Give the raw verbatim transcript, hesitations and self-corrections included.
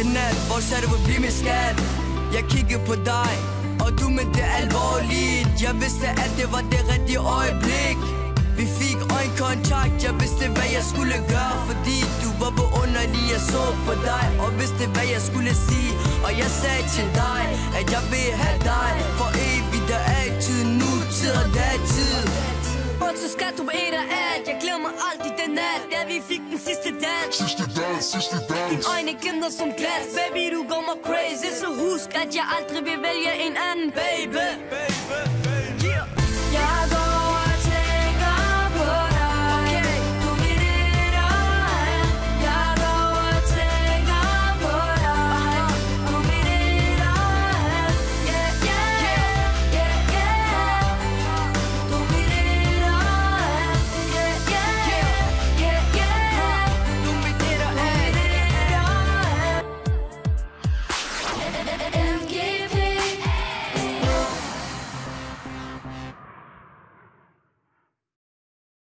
sidste nat, hvor sagde du vil blive med skat. Jeg kiggede på dig, og du mente det alvorligt. Jeg vidste at det var det rigtige øjeblik. Vi fik øjenkontakt, jeg vidste hvad jeg skulle gøre, fordi du var beunderlig, jeg så på dig og vidste hvad jeg skulle sige. Og jeg sagde til dig, at jeg vil have dig for evigt og altid, nu tid og datid. Så skal du et og alt, jeg glemmer altid den nat, da vi fik den sidste dans. Sidste dans, sidste dans. Dine øjne glimter som glas, baby du går mig crazy. Så husk at jeg aldrig vil vælge en anden, baby.